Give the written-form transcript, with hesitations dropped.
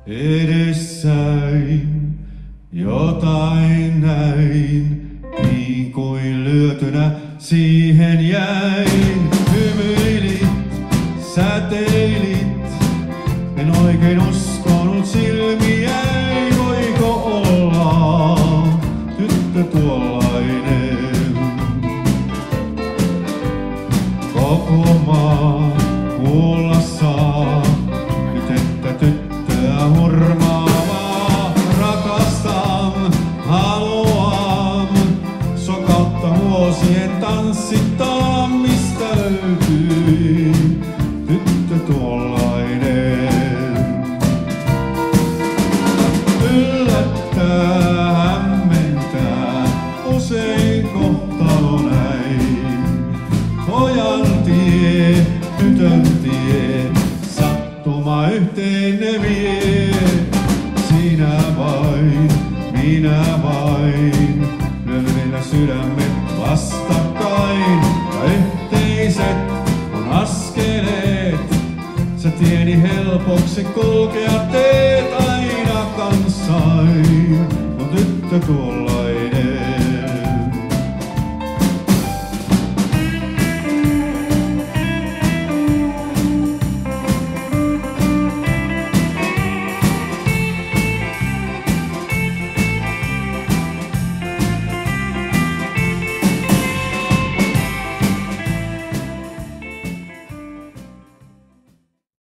Edessäin jotain näin, niin kuin lyötynä siihen jäin. Hymyilit, säteilit, en oikein uskonut silmiäi. Voiko olla tyttö tuollainen? Koko maa kuulla saa, nyt että tyttöä hurmaavaa. Rakastan, haluan, sokautta vuosien tanssittaa. Mistä löytyi tyttö tuollainen? Yllättää, hämmentää, usein kohtalo näin. Pojan tie, tytön tie, sattuma yhteen ne vie. Sinä vain, minä vain, lyömme sydämet vastakkain. Ja yhteiset on askeleet, sä tieni helpoksi kulkea teet aina kanssain. On tyttö tuolla